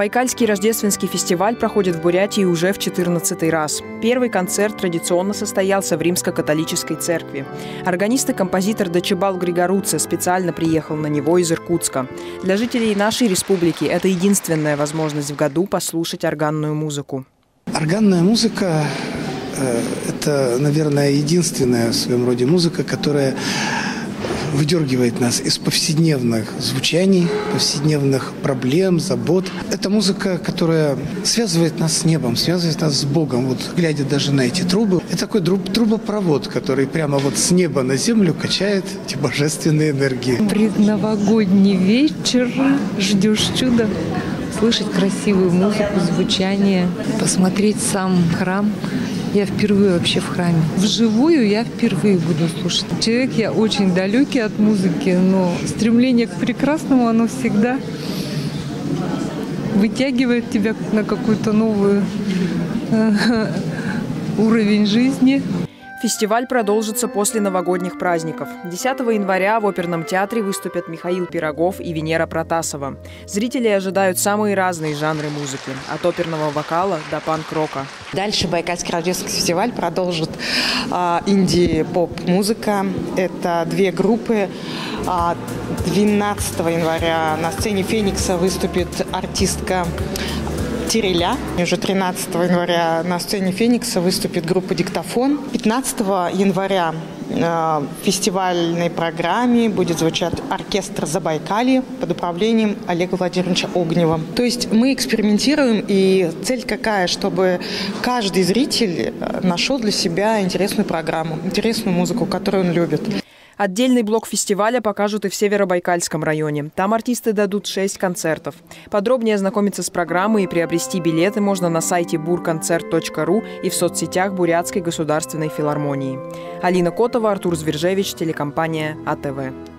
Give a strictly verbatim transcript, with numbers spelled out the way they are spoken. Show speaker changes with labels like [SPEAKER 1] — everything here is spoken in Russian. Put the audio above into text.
[SPEAKER 1] Байкальский рождественский фестиваль проходит в Бурятии уже в четырнадцатый раз. Первый концерт традиционно состоялся в Римско-католической церкви. Органист и композитор Дачебал Григоруца специально приехал на него из Иркутска. Для жителей нашей республики это единственная возможность в году послушать органную музыку.
[SPEAKER 2] Органная музыка э, – это, наверное, единственная в своем роде музыка, которая выдергивает нас из повседневных звучаний, повседневных проблем, забот. Это музыка, которая связывает нас с небом, связывает нас с Богом. Вот глядя даже на эти трубы, это такой трубопровод, который прямо вот с неба на землю качает эти божественные энергии.
[SPEAKER 3] Предновогодний вечер, ждешь чуда, слышать красивую музыку, звучание, посмотреть сам храм. Я впервые вообще в храме. Вживую я впервые буду слушать. Человек я очень далекий от музыки, но стремление к прекрасному, оно всегда вытягивает тебя на какой-то новый уровень жизни.
[SPEAKER 1] Фестиваль продолжится после новогодних праздников. десятого января в оперном театре выступят Михаил Пирогов и Венера Протасова. Зрители ожидают самые разные жанры музыки – от оперного вокала до панк-рока.
[SPEAKER 4] Дальше Байкальский рождественский фестиваль продолжит а, инди-поп-музыка. Это две группы. А, двенадцатого января на сцене «Феникса» выступит артистка Тиреля. Уже тринадцатого января на сцене «Феникса» выступит группа «Диктофон». пятнадцатого января в фестивальной программе будет звучать оркестр «Забайкалье» под управлением Олега Владимировича Огнева. То есть мы экспериментируем, и цель какая, чтобы каждый зритель нашел для себя интересную программу, интересную музыку, которую он любит.
[SPEAKER 1] Отдельный блок фестиваля покажут и в Северобайкальском районе. Там артисты дадут шесть концертов. Подробнее ознакомиться с программой и приобрести билеты можно на сайте бурконцерт точка ру и в соцсетях Бурятской государственной филармонии. Алина Котова, Артур Звержевич, телекомпания АТВ.